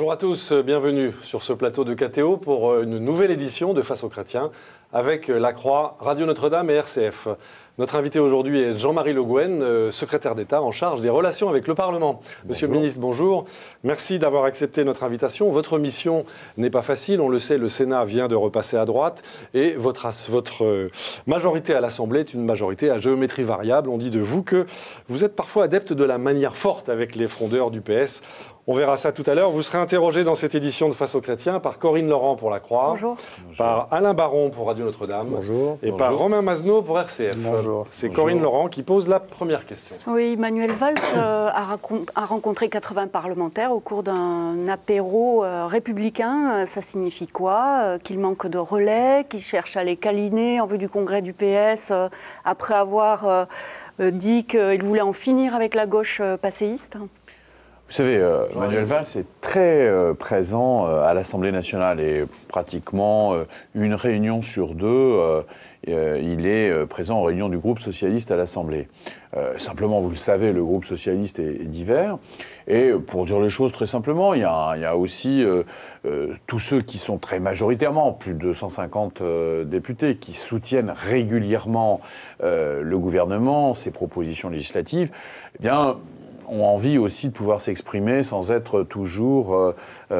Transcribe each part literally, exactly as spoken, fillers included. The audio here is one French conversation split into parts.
Bonjour à tous, bienvenue sur ce plateau de K T O pour une nouvelle édition de Face aux chrétiens avec La Croix, Radio Notre-Dame et R C F. Notre invité aujourd'hui est Jean-Marie Le Guen, secrétaire d'État en charge des relations avec le Parlement. Monsieur le ministre, bonjour. Merci d'avoir accepté notre invitation. Votre mission n'est pas facile, on le sait, le Sénat vient de repasser à droite et votre, votre majorité à l'Assemblée est une majorité à géométrie variable. On dit de vous que vous êtes parfois adepte de la manière forte avec les frondeurs du P S. On verra ça tout à l'heure. Vous serez interrogé dans cette édition de Face aux chrétiens par Corinne Laurent pour La Croix, Bonjour. par Alain Baron pour Radio Notre-Dame Bonjour. et Bonjour. par Romain Mazneau pour R C F. Bonjour. C'est Corinne Laurent qui pose la première question. Oui, Manuel Valls euh, a, a rencontré quatre-vingts parlementaires au cours d'un apéro euh, républicain. Ça signifie quoi euh, Qu'il manque de relais, qu'il cherche à les câliner en vue du congrès du P S, euh, après avoir euh, euh, dit qu'il voulait en finir avec la gauche euh, passéiste. Vous savez, euh, Manuel Valls est très euh, présent euh, à l'Assemblée nationale et pratiquement euh, une réunion sur deux, euh, euh, il est euh, présent en réunion du groupe socialiste à l'Assemblée. Euh, simplement, vous le savez, le groupe socialiste est, est divers. Et pour dire les choses très simplement, il y a, il y a aussi euh, euh, tous ceux qui sont très majoritairement, plus de deux cent cinquante euh, députés, qui soutiennent régulièrement euh, le gouvernement, ses propositions législatives, eh bien, ont envie aussi de pouvoir s'exprimer sans être toujours, euh,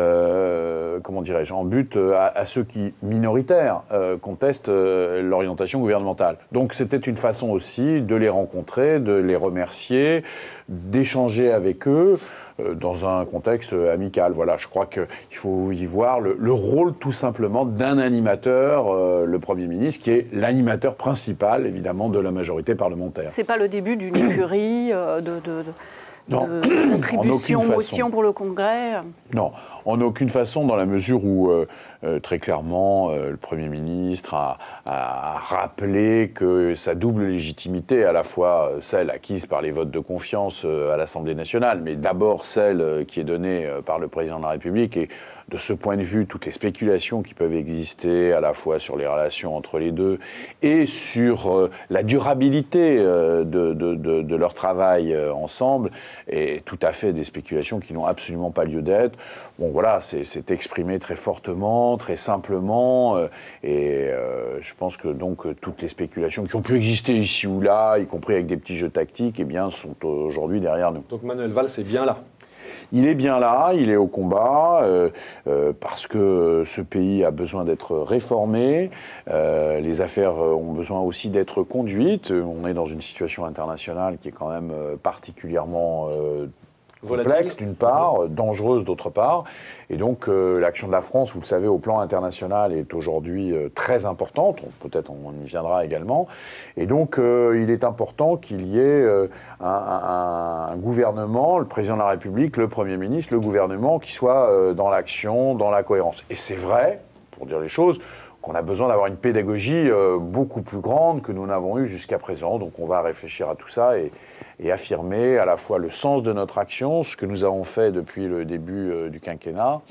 euh, comment dirais-je, en but à, à ceux qui, minoritaires, euh, contestent euh, l'orientation gouvernementale. Donc c'était une façon aussi de les rencontrer, de les remercier, d'échanger avec eux euh, dans un contexte amical. Voilà, je crois qu'il faut y voir le, le rôle tout simplement d'un animateur, euh, le Premier ministre, qui est l'animateur principal, évidemment, de la majorité parlementaire. C'est pas le début d'une écurie euh, de... de, de... Non, de contribution, motion pour le Congrès? Non, en aucune façon, dans la mesure où, euh, euh, très clairement, euh, le Premier ministre a, a rappelé que sa double légitimité, à la fois celle acquise par les votes de confiance euh, à l'Assemblée nationale, mais d'abord celle euh, qui est donnée euh, par le Président de la République, et de ce point de vue, toutes les spéculations qui peuvent exister, à la fois sur les relations entre les deux et sur euh, la durabilité euh, de, de, de, de leur travail euh, ensemble, et tout à fait des spéculations qui n'ont absolument pas lieu d'être. Bon, voilà, c'est exprimé très fortement, très simplement, euh, et euh, je pense que donc toutes les spéculations qui ont pu exister ici ou là, y compris avec des petits jeux tactiques, eh bien, sont aujourd'hui derrière nous. Donc Manuel Valls est bien là. Il est bien là, il est au combat, euh, euh, parce que ce pays a besoin d'être réformé, euh, les affaires ont besoin aussi d'être conduites. On est dans une situation internationale qui est quand même particulièrement euh, complexe d'une part, dangereuse d'autre part, et donc euh, l'action de la France, vous le savez, au plan international est aujourd'hui euh, très importante, peut-être on y viendra également, et donc euh, il est important qu'il y ait euh, un, un, un gouvernement, le président de la République, le Premier ministre, le gouvernement qui soit euh, dans l'action, dans la cohérence. Et c'est vrai, pour dire les choses, qu'on a besoin d'avoir une pédagogie euh, beaucoup plus grande que nous n'avons eue jusqu'à présent, donc on va réfléchir à tout ça et et affirmer à la fois le sens de notre action, ce que nous avons fait depuis le début euh, du quinquennat,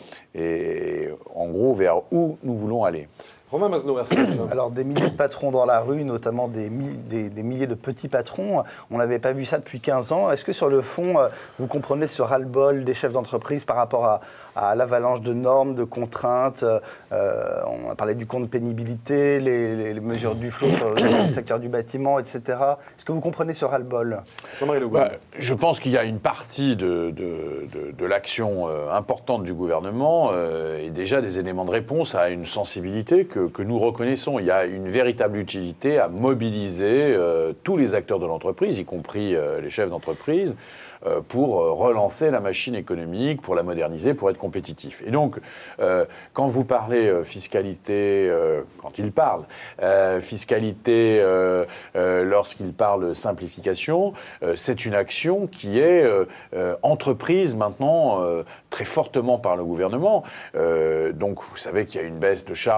et en gros vers où nous voulons aller. Romain Mazneau, merci. Alors, des milliers de patrons dans la rue, notamment des, des, des milliers de petits patrons, on n'avait pas vu ça depuis quinze ans. Est-ce que sur le fond, vous comprenez ce ras-le-bol des chefs d'entreprise par rapport à, à l'avalanche de normes, de contraintes? euh, On a parlé du compte pénibilité, les, les, les mesures du flot sur le secteur du bâtiment, et cetera. Est-ce que vous comprenez ce ras-le-bol? Jean-Marie Le Guen. Bah, je pense qu'il y a une partie de, de, de, de l'action euh, importante du gouvernement euh, et déjà des éléments de réponse à une sensibilité que Que, que nous reconnaissons. Il y a une véritable utilité à mobiliser euh, tous les acteurs de l'entreprise, y compris euh, les chefs d'entreprise, euh, pour euh, relancer la machine économique, pour la moderniser, pour être compétitif. Et donc, euh, quand vous parlez euh, fiscalité, euh, quand il parle, euh, fiscalité, euh, euh, lorsqu'il parle simplification, euh, c'est une action qui est euh, euh, entreprise maintenant euh, très fortement par le gouvernement. Euh, donc, vous savez qu'il y a une baisse de charges de quarante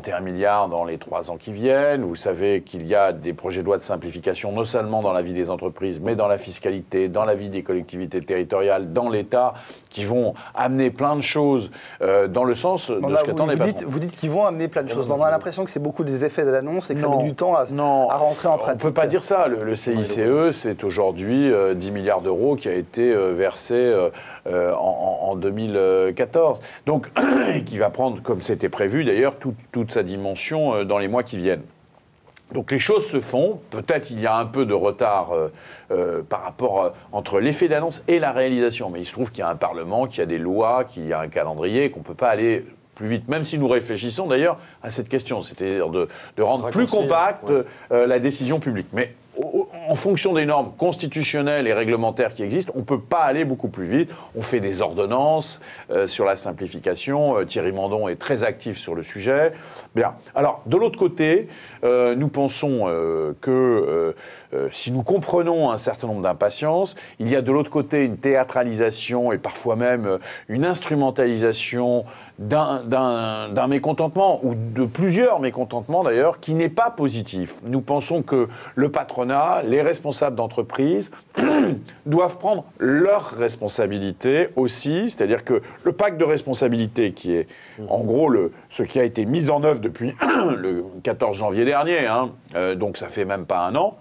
trente et un milliards dans les trois ans qui viennent. Vous savez qu'il y a des projets de loi de simplification, non seulement dans la vie des entreprises, mais dans la fiscalité, dans la vie des collectivités territoriales, dans l'État, qui vont amener plein de choses euh, dans le sens de là, ce qu'attendent les patrons. Vous dites qu'ils vont amener plein de choses. On a l'impression que c'est beaucoup des effets de l'annonce et que non, ça met du temps à, non, à rentrer en pratique. On ne peut pas dire ça. Le, le C I C E, c'est aujourd'hui euh, dix milliards d'euros qui a été euh, versé euh, euh, en, en deux mille quatorze. Donc, qui va prendre, comme c'était prévu d'ailleurs, tout, toute sa dimension euh, dans les mois qui viennent. Donc les choses se font, peut-être il y a un peu de retard euh, euh, par rapport euh, entre l'effet d'annonce et la réalisation, mais il se trouve qu'il y a un Parlement, qu'il y a des lois, qu'il y a un calendrier, qu'on ne peut pas aller plus vite, même si nous réfléchissons d'ailleurs à cette question, c'est-à-dire de, de rendre plus compacte ouais. euh, la décision publique. Mais en fonction des normes constitutionnelles et réglementaires qui existent, on ne peut pas aller beaucoup plus vite. On fait des ordonnances euh, sur la simplification. Euh, Thierry Mandon est très actif sur le sujet. Bien. Alors, de l'autre côté, euh, nous pensons euh, que euh, euh, si nous comprenons un certain nombre d'impatiences, il y a de l'autre côté une théâtralisation et parfois même euh, une instrumentalisation d'un, d'un, d'un mécontentement, ou de plusieurs mécontentements d'ailleurs, qui n'est pas positif. Nous pensons que le patronat, les responsables d'entreprise, doivent prendre leurs responsabilités aussi, c'est-à-dire que le pacte de responsabilité, qui est en gros le, ce qui a été mis en œuvre depuis le quatorze janvier dernier, hein, euh, donc ça fait même pas un an,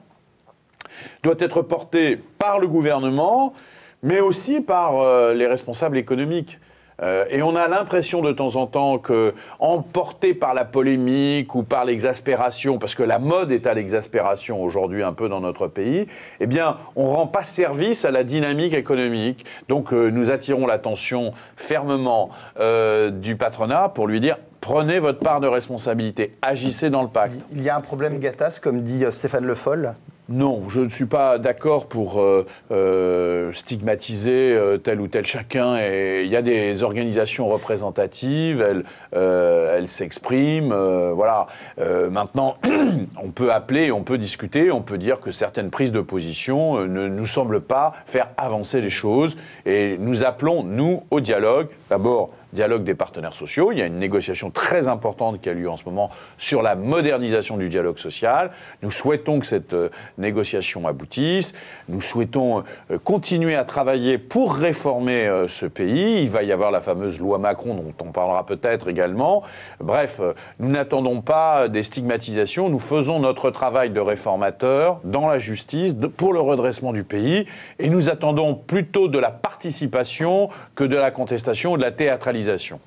doit être porté par le gouvernement, mais aussi par euh, les responsables économiques. Euh, et on a l'impression de temps en temps que, emporté par la polémique ou par l'exaspération, parce que la mode est à l'exaspération aujourd'hui un peu dans notre pays, eh bien, on ne rend pas service à la dynamique économique. Donc, euh, nous attirons l'attention fermement euh, du patronat pour lui dire « Prenez votre part de responsabilité, agissez dans le pacte ». Il y a un problème Gattaz, comme dit Stéphane Le Foll. Non, je ne suis pas d'accord pour euh, euh, stigmatiser euh, tel ou tel chacun. Et il y a des organisations représentatives, elles, euh, elles s'expriment. Euh, voilà. Euh, maintenant, on peut appeler, on peut discuter, on peut dire que certaines prises de position euh, ne nous semblent pas faire avancer les choses. Et nous appelons, nous, au dialogue. D'abord, dialogue des partenaires sociaux. Il y a une négociation très importante qui a lieu en ce moment sur la modernisation du dialogue social. Nous souhaitons que cette euh, négociation aboutisse. Nous souhaitons euh, continuer à travailler pour réformer euh, ce pays. Il va y avoir la fameuse loi Macron dont on parlera peut-être également. Bref, euh, nous n'attendons pas des stigmatisations. Nous faisons notre travail de réformateur dans la justice de, pour le redressement du pays. Et nous attendons plutôt de la participation que de la contestation ou de la théâtralisation.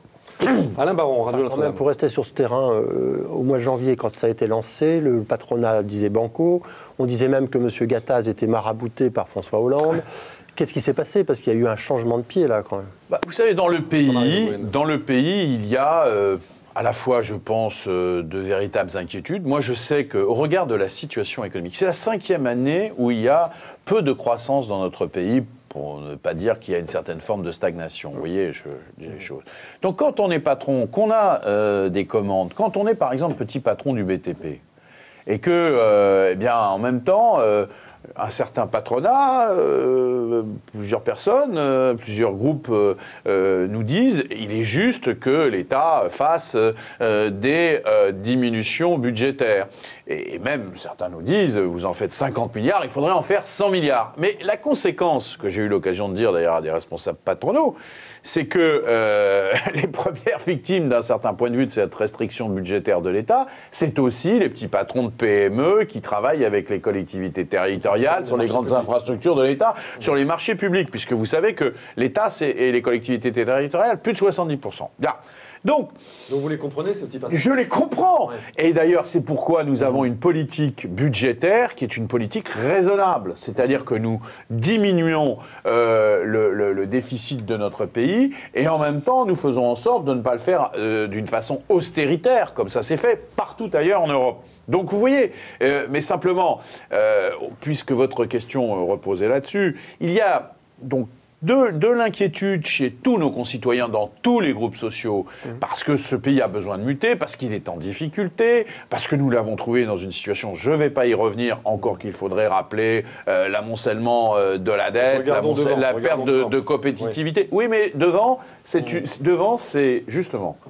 Alain Baron, Radio Notre-Dame. Pour rester sur ce terrain, euh, au mois de janvier, quand ça a été lancé, le patronat disait banco. On disait même que M. Gattaz était marabouté par François Hollande. Qu'est-ce qui s'est passé? Parce qu'il y a eu un changement de pied, là, quand même. Bah, vous savez, dans le pays, dans le pays il y a... Euh, à la fois, je pense, euh, de véritables inquiétudes. Moi, je sais qu'au regard de la situation économique, c'est la cinquième année où il y a peu de croissance dans notre pays, pour ne pas dire qu'il y a une certaine forme de stagnation. Vous voyez, je, je dis les choses. Donc, quand on est patron, qu'on a euh, des commandes, quand on est, par exemple, petit patron du B T P, et que, euh, eh bien, en même temps... Euh, un certain patronat, euh, plusieurs personnes, euh, plusieurs groupes euh, euh, nous disent il est juste que l'État fasse euh, des euh, diminutions budgétaires. Et, et même certains nous disent vous en faites cinquante milliards, il faudrait en faire cent milliards. Mais la conséquence, que j'ai eu l'occasion de dire d'ailleurs à des responsables patronaux, c'est que euh, les premières victimes d'un certain point de vue de cette restriction budgétaire de l'État, c'est aussi les petits patrons de P M E qui travaillent avec les collectivités territoriales sur les grandes infrastructures de l'État, sur les marchés publics, puisque vous savez que l'État c'est, et les collectivités territoriales, plus de soixante-dix pour cent. Bien. Donc, Donc vous les comprenez, ces petits patrons? Je les comprends. Ouais. Et d'ailleurs, c'est pourquoi nous avons une politique budgétaire qui est une politique raisonnable. C'est-à-dire que nous diminuons euh, le, le, le déficit de notre pays et en même temps, nous faisons en sorte de ne pas le faire euh, d'une façon austéritaire, comme ça s'est fait partout ailleurs en Europe. Donc vous voyez, euh, mais simplement, euh, puisque votre question reposait là-dessus, il y a donc De, de l'inquiétude chez tous nos concitoyens dans tous les groupes sociaux, mmh. parce que ce pays a besoin de muter, parce qu'il est en difficulté, parce que nous l'avons trouvé dans une situation, je ne vais pas y revenir, encore qu'il faudrait rappeler euh, l'amoncellement euh, de la dette, devant, la perte de, de compétitivité. Oui. oui, mais devant, c'est, mmh. devant, c'est justement,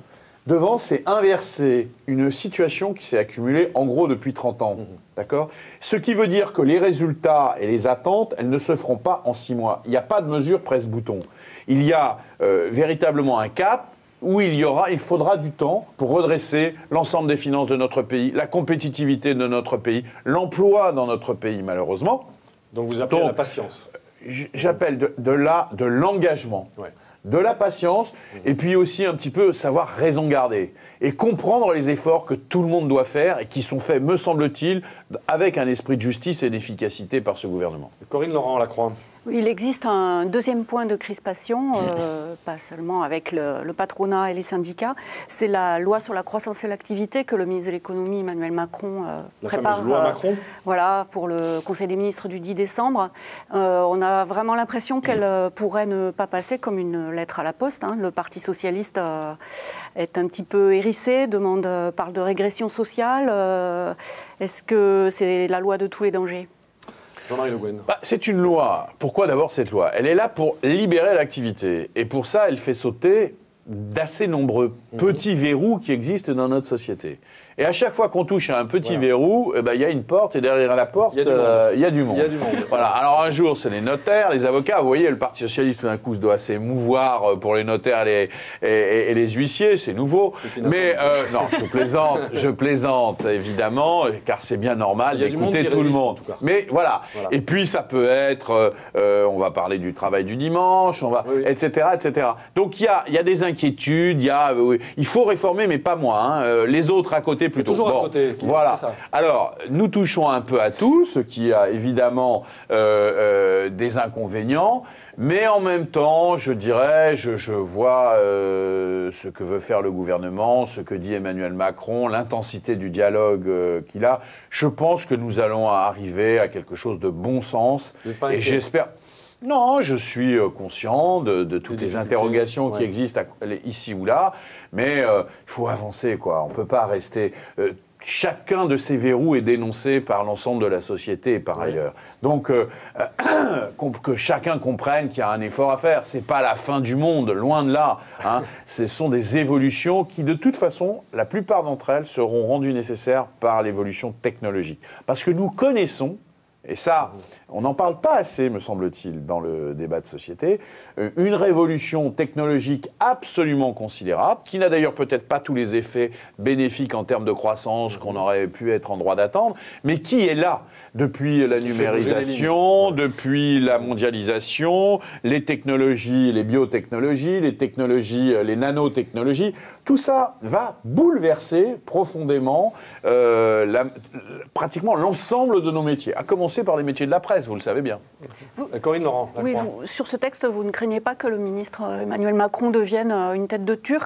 devant, c'est inverser une situation qui s'est accumulée en gros depuis trente ans. Mmh. D'accord ? Ce qui veut dire que les résultats et les attentes, elles ne se feront pas en six mois. Il n'y a pas de mesure presse-bouton. Il y a euh, véritablement un cap où il, y aura, il faudra du temps pour redresser l'ensemble des finances de notre pays, la compétitivité de notre pays, l'emploi dans notre pays, malheureusement. Donc vous appelez à la patience. J'appelle de, de la, de l'engagement. Ouais. De la patience, mmh. et puis aussi un petit peu savoir raison garder et comprendre les efforts que tout le monde doit faire et qui sont faits, me semble-t-il, avec un esprit de justice et d'efficacité par ce gouvernement. Corinne Laurent-Lacroix. Il existe un deuxième point de crispation, euh, pas seulement avec le, le patronat et les syndicats, c'est la loi sur la croissance et l'activité que le ministre de l'économie Emmanuel Macron euh, la prépare. Fameuse loi Macron. Euh, voilà, pour le Conseil des ministres du dix décembre. Euh, on a vraiment l'impression qu'elle euh, pourrait ne pas passer comme une lettre à la poste. Hein. Le Parti socialiste euh, est un petit peu hérissé, demande, euh, parle de régression sociale. Euh, est-ce que c'est la loi de tous les dangers ? Jean-Marie Le Guen. Bah, c'est une loi. Pourquoi d'abord cette loi ? Elle est là pour libérer l'activité. Et pour ça, elle fait sauter d'assez nombreux mmh. petits verrous qui existent dans notre société. Et à chaque fois qu'on touche à un petit voilà. verrou, il eh ben, y a une porte, et derrière la porte, il y, euh, y a du monde. Il y a du monde. Voilà. Alors un jour, c'est les notaires, les avocats. Vous voyez, le Parti socialiste, tout d'un coup, doit s'émouvoir pour les notaires et les, et, et les huissiers, c'est nouveau. Mais euh, non, je plaisante, je plaisante, évidemment, car c'est bien normal d'écouter tout le monde. Mais voilà. voilà. Et puis, ça peut être, euh, on va parler du travail du dimanche, on va, oui, oui. et cetera, et cetera. Donc, il y a, y a des inquiétudes, il y a, euh, il faut réformer, mais pas moi. Hein. Les autres à côté, plutôt. Toujours bon, à côté. Voilà. Ça. Alors, nous touchons un peu à tout, ce qui a évidemment euh, euh, des inconvénients, mais en même temps, je dirais, je, je vois euh, ce que veut faire le gouvernement, ce que dit Emmanuel Macron, l'intensité du dialogue euh, qu'il a. Je pense que nous allons arriver à quelque chose de bon sens. Et j'espère... Non, je suis conscient de, de toutes les interrogations ouais. qui existent à, ici ou là, mais euh, il faut avancer, quoi. On ne peut pas rester... Euh, chacun de ces verrous est dénoncé par l'ensemble de la société et par oui. ailleurs. Donc, euh, euh, que chacun comprenne qu'il y a un effort à faire. Ce n'est pas la fin du monde, loin de là. Hein. Ce sont des évolutions qui, de toute façon, la plupart d'entre elles seront rendues nécessaires par l'évolution technologique. Parce que nous connaissons, et ça, on n'en parle pas assez, me semble-t-il, dans le débat de société, une révolution technologique absolument considérable, qui n'a d'ailleurs peut-être pas tous les effets bénéfiques en termes de croissance qu'on aurait pu être en droit d'attendre, mais qui est là depuis la qui numérisation, depuis la mondialisation, les technologies, les biotechnologies, les technologies, les nanotechnologies. Tout ça va bouleverser profondément euh, la, pratiquement l'ensemble de nos métiers, à commencer par les métiers de la presse, vous le savez bien. Vous, Corinne Laurent. Oui, vous, sur ce texte, vous ne craignez pas que le ministre Emmanuel Macron devienne une tête de Turc ?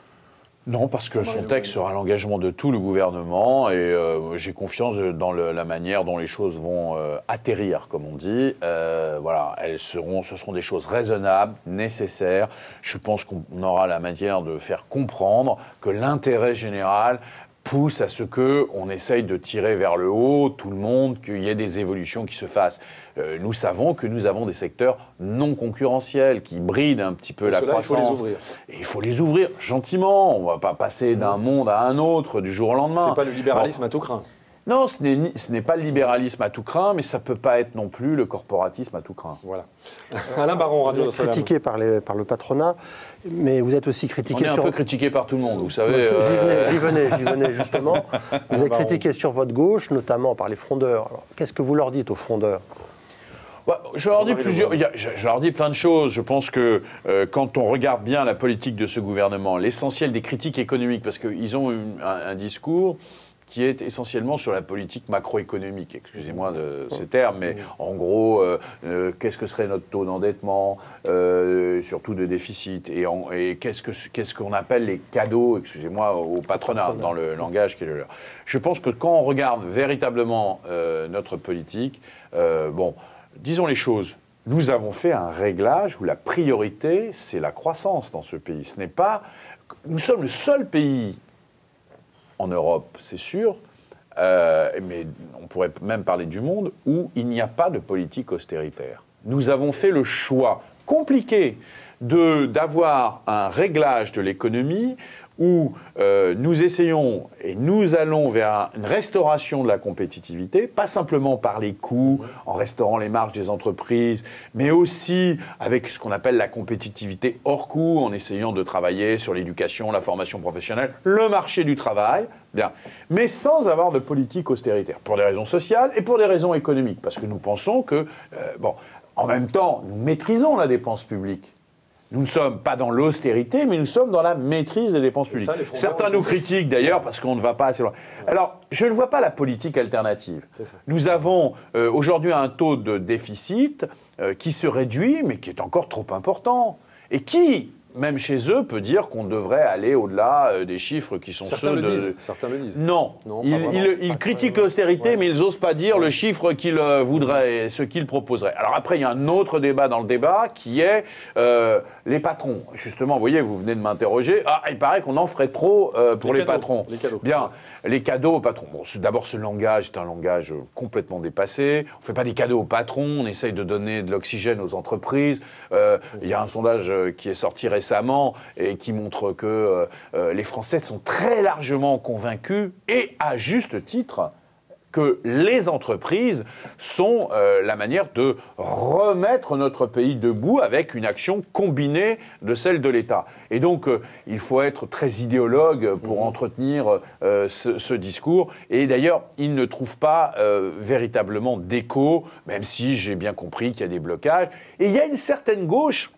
Non, parce que son texte sera l'engagement de tout le gouvernement et euh, j'ai confiance dans le, la manière dont les choses vont euh, atterrir, comme on dit. Euh, voilà, elles seront, ce seront des choses raisonnables, nécessaires. Je pense qu'on aura la manière de faire comprendre que l'intérêt général pousse à ce qu'on essaye de tirer vers le haut tout le monde, qu'il y ait des évolutions qui se fassent. Euh, nous savons que nous avons des secteurs non concurrentiels qui brident un petit peu la croissance. Il faut les ouvrir. Et il faut les ouvrir gentiment. On ne va pas passer d'un monde à un autre du jour au lendemain. Ce n'est pas le libéralisme bon. à tout craint. Non, ce n'est, ce n'est pas le libéralisme à tout craint, mais ça ne peut pas être non plus le corporatisme à tout craint. Voilà. Alain Baron, Radio Notre-Dame. Vous êtes critiqué par, les, par le patronat, mais vous êtes aussi critiqué sur... On est un sur... peu critiqué par tout le monde, vous savez. J'y euh... venais, j'y venais, j'y venais justement. Vous êtes critiqué sur votre gauche, notamment par les frondeurs. Alors, qu'est-ce que vous leur dites aux frondeurs ? Ouais, je leur dis plusieurs, il y a, je, je leur dis plein de choses. Je pense que euh, quand on regarde bien la politique de ce gouvernement, l'essentiel des critiques économiques, parce qu'ils ont une, un, un discours qui est essentiellement sur la politique macroéconomique. Excusez-moi de ces termes, mais en gros, euh, euh, qu'est-ce que serait notre taux d'endettement, euh, surtout de déficit, et, en, et qu'est-ce, que, qu'est-ce qu'on appelle les cadeaux, excusez-moi, au patronat, dans le langage qui est le leur. Je pense que quand on regarde véritablement euh, notre politique, euh, bon, disons les choses, nous avons fait un réglage où la priorité, c'est la croissance dans ce pays. Ce n'est pas... Nous sommes le seul pays en Europe, c'est sûr, euh, mais on pourrait même parler du monde, où il n'y a pas de politique austéritaire. Nous avons fait le choix compliqué de, d'avoir un réglage de l'économie où euh, nous essayons et nous allons vers une restauration de la compétitivité, pas simplement par les coûts, en restaurant les marges des entreprises, mais aussi avec ce qu'on appelle la compétitivité hors coût, en essayant de travailler sur l'éducation, la formation professionnelle, le marché du travail, bien, mais sans avoir de politique austéritaire, pour des raisons sociales et pour des raisons économiques, parce que nous pensons que, euh, bon, en même temps, nous maîtrisons la dépense publique. Nous ne sommes pas dans l'austérité, mais nous sommes dans la maîtrise des dépenses publiques. Ça, certains nous critiquent d'ailleurs parce qu'on ne va pas assez loin. Alors, je ne vois pas la politique alternative. Nous avons euh, aujourd'hui un taux de déficit euh, qui se réduit, mais qui est encore trop important. Et qui, même chez eux, peut dire qu'on devrait aller au-delà euh, des chiffres qui sont certains ceux le de... Disent. Certains le disent. Non, non ils, ils, ils critiquent l'austérité, ouais. mais ils n'osent pas dire ouais. le chiffre qu'ils euh, voudraient, et ce qu'ils proposeraient. Alors après, il y a un autre débat dans le débat qui est euh, les patrons. Justement, vous voyez, vous venez de m'interroger. Ah, il paraît qu'on en ferait trop euh, pour les, les cadeaux, patrons. Les cadeaux. Bien. Les cadeaux aux patrons. Bon, d'abord, ce langage est un langage complètement dépassé. On ne fait pas des cadeaux aux patrons, on essaye de donner de l'oxygène aux entreprises. Euh, il y a un sondage qui est sorti récemment et qui montre que euh, les Français sont très largement convaincus, et à juste titre, que les entreprises sont euh, la manière de remettre notre pays debout avec une action combinée de celle de l'État. Et donc, euh, il faut être très idéologue pour mmh. entretenir euh, ce, ce discours. Et d'ailleurs, il ne trouve pas euh, véritablement d'écho, même si j'ai bien compris qu'il y a des blocages. Et il y a une certaine gauche,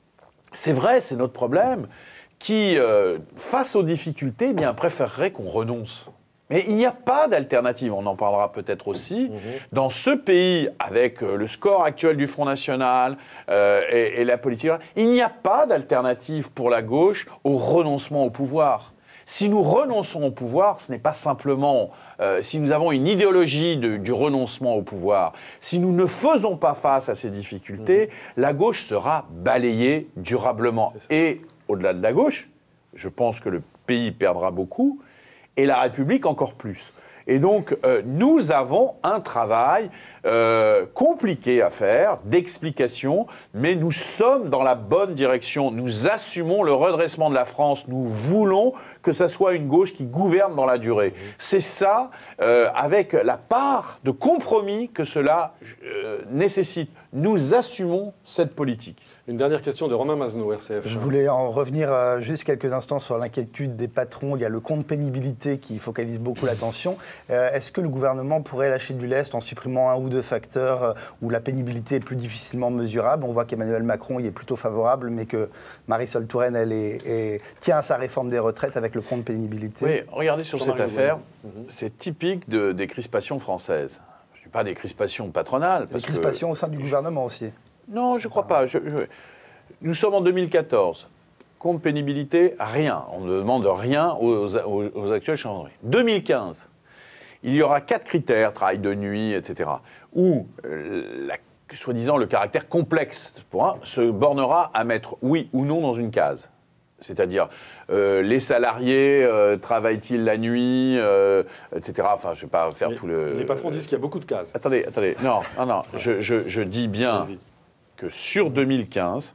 c'est vrai, c'est notre problème, qui, euh, face aux difficultés, eh bien, préférerait qu'on renonce. Mais il n'y a pas d'alternative, on en parlera peut-être aussi. Mmh. Dans ce pays, avec le score actuel du Front National euh, et, et la politique, il n'y a pas d'alternative pour la gauche au renoncement au pouvoir. Si nous renonçons au pouvoir, ce n'est pas simplement... Euh, si nous avons une idéologie de, du renoncement au pouvoir, si nous ne faisons pas face à ces difficultés, mmh. la gauche sera balayée durablement. Et au-delà de la gauche, je pense que le pays perdra beaucoup, et la République encore plus. Et donc, euh, nous avons un travail euh, compliqué à faire, d'explication, mais nous sommes dans la bonne direction. Nous assumons le redressement de la France. Nous voulons que ça soit une gauche qui gouverne dans la durée. C'est ça, euh, avec la part de compromis que cela euh, nécessite. Nous assumons cette politique. Une dernière question de Romain Mazenot, R C F. Je voulais en revenir euh, juste quelques instants sur l'inquiétude des patrons. Il y a le compte pénibilité qui focalise beaucoup l'attention. Euh, est-ce que le gouvernement pourrait lâcher du lest en supprimant un ou deux facteurs euh, où la pénibilité est plus difficilement mesurable? On voit qu'Emmanuel Macron y est plutôt favorable, mais que Marisol Touraine, elle est, est, tient à sa réforme des retraites avec le compte pénibilité. Oui, regardez sur cette affaire, mmh. c'est typique de, des crispations françaises. Je ne suis pas des crispations patronales. Des crispations que... au sein du gouvernement aussi. Non, je ne crois pas. Je, je... Nous sommes en deux mille quatorze. Compte pénibilité, rien. On ne demande rien aux, aux, aux actuels chancelleries. deux mille quinze, il y aura quatre critères, travail de nuit, et cetera, où, euh, la, soi-disant, le caractère complexe pour un, se bornera à mettre oui ou non dans une case. C'est-à-dire, euh, les salariés euh, travaillent-ils la nuit, euh, et cetera. Enfin, je ne vais pas faire Mais tout le... Les patrons disent qu'il y a beaucoup de cases. Attendez, attendez. Non, non, non. Je, je, je dis bien que sur deux mille quinze,